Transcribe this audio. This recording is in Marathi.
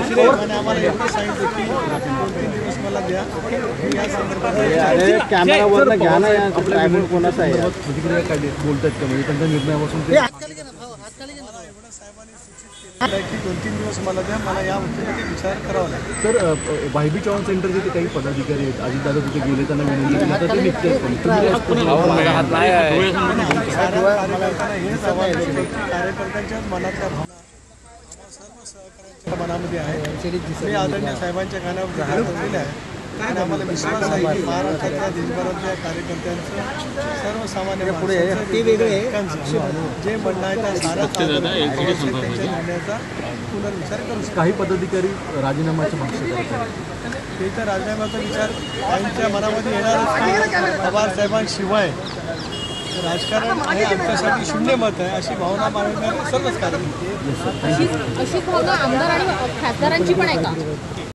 आम्हाला एवढं सांगितलं की 2-3 दिवस मला द्या, मी या संदर्भात कॅमेरावर घ्या ना, ट्रायबल कोणाचा आहे प्रतिक्रिया काय बोलतात का, म्हणजे त्यांच्या निर्णयापासून ते एवढं साहेबांनी सूचित केलं की 2-3 दिवस मला द्या, मला या बाबतीमध्ये विचार करावा लागेल. तर वायबी चव्हाण सेंटरचे ते काही पदाधिकारी आहेत, अजितदादा तिथे गेले, त्यांना विनंती केली तर ते निघतात कार्यकर्त्यांना हेच आव्हान केलं की कार्यकर्त्यांच्याच मनातल्या भावना सर्व सहकार्यांच्या मनामध्ये आहे. मी आदरणीय साहेबांच्या कानावर धरलेल्या आहे आणि आम्हाला विश्वास आहे की महाराष्ट्रातल्या देशभरातल्या कार्यकर्त्यांचं सर्वसामान्य जे म्हणणं आहे त्या साऱ्या त्यांच्या निर्णयाचा पुनर्विचार करू शकतो. काही पदाधिकारी राजीनाम्याच्या मागणी करतात. ते तर राजीनाम्याचा विचार त्यांच्या मनामध्ये येणारच. पवार साहेबांशिवाय राजकारण हे आमच्यासाठी शून्य मत आहे अशी भावना मानणारे सर्वच कार्यकर्ते. अशी भावना आमदार आणि खासदारांची पण आहे का?